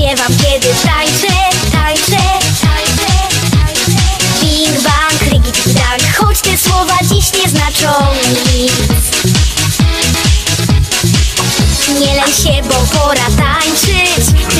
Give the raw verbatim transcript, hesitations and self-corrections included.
śpiewam, kiedy tańczę, tańczę, tańczę, tańczę. Bing bang, rigi dang, choć te słowa dziś nie znaczą nic. Nie lęk się, bo pora tańczyć.